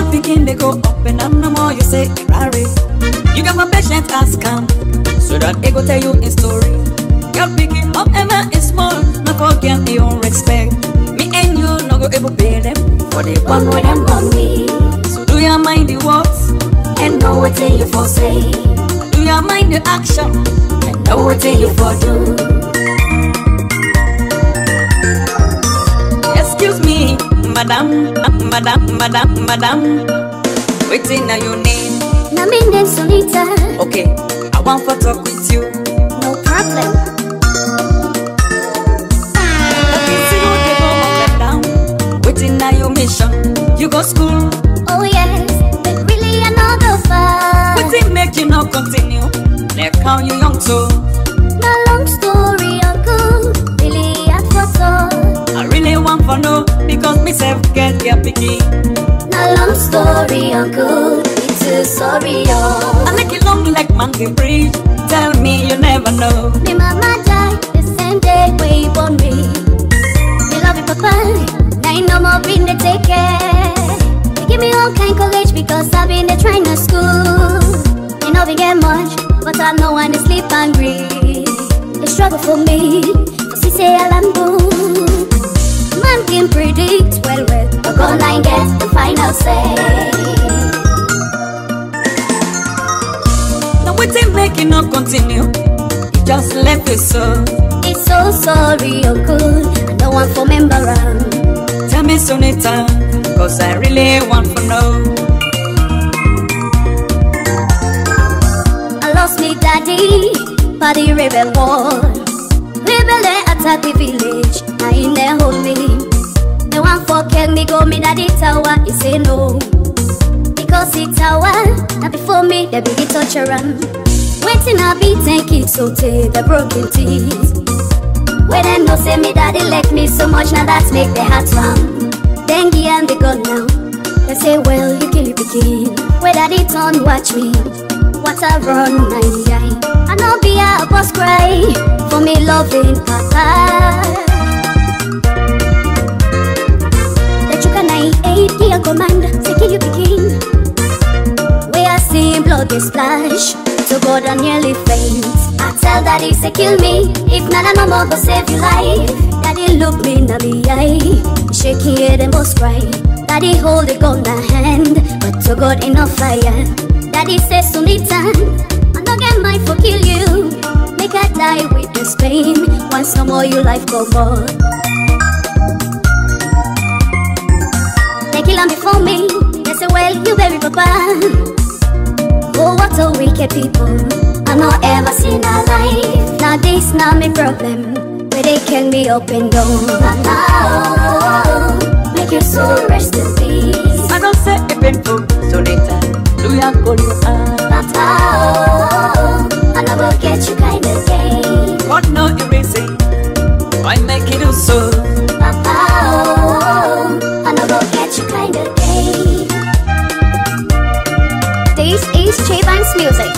picking they go up and up no more. You say Rari. You got my patience ask come, so that they go tell you a story. You're picking up Emma is small, no forget the own respect. Me and you no go able pay them for the one way them on me. So do you mind the words and know what you for say? Do you mind the action and know what you for do? Excuse me, madam, waiting now your name. Na my name Sonita. Okay, I want to talk with you. No problem. Waiting now your mission. You go school. Oh yes, but really I know the fun. Waiting make you not continue. They count you young so. No long story, uncle. Really I thought I really want for no because myself get your picky. No long story, uncle. It's too sorry, yo. I make it long like monkey bridge. Tell me you never know. Me mama died the same day when you born me. Me love you, papa. I no more been to take care. They give me all kind college because I've been there trying to school. You know we get much, but I know when they sleep hungry. They struggle for me, cause he say I'll man can predict well, but go line get the final say. Now waiting make you not continue. You just left it so. It's so sorry, uncle. I don't want to remember Tell me Sonita, cause I really want to know. I lost me daddy by the rebel war. Rebel they attack the village, I in there hold me. They want for kill me, go me daddy tower, he say no. Because he tower, now before me, they be the torture waiting I be taking so take the broken teeth. When them no say me daddy left me so much, now that's make the heart wrong. Dengue and they gone now. They say, well, you kill your begin. Where daddy turn watch me. What I run, I know be a boss cry for me loving papa. That you can I give a command, say kill your begin. Where I see blood is splash, so God I nearly faint. I tell daddy say kill me, if not I no more go save your life. Daddy look me in the eye, shaking head and both cry. Daddy hold the gun in the hand, but to God enough fire. Daddy says Sonita, I no get mind for kill you. Make I die with this pain, once no more your life go more. They kill him before me, they say well you bury papa. Oh what a wicked people, I no ever seen a life. Now this not my problem, where they can be up and down. Now, make your soul rest in peace. I don't say it painful, Sonita, do ya call you I never get you kind of game. What no erasing, why make it do so? I never get you kind of game. This is chipmunk's music.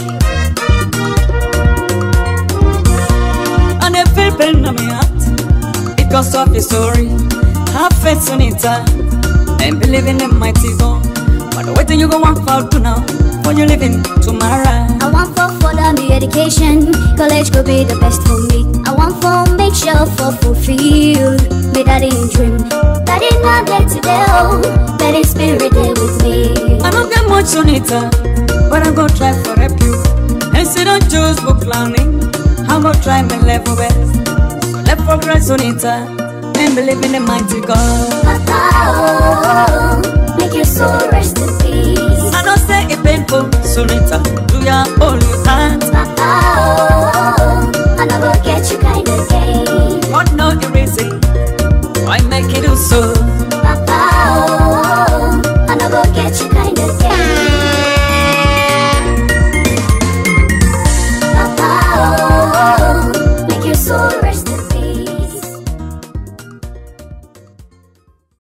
And I feel pain on my heart because of your story. Have faith, Sonita, and believe in the mighty God. But wait till you go one for to now, for you living tomorrow. I want for further me education, college could be the best for me. I want for make sure for fulfill me daddy dream. Daddy not there today, oh, daddy spirit there with me. I don't get much Sonita, but I'm gonna try for help you. And say don't choose book learning, I'm gonna try my level best. So let's progress Sonita, and believe in the mighty God. Make your soul rest in peace. I don't say it painful, Sonita, do ya hold your hands. I never get you kind of game. What no erasing, why make it do so?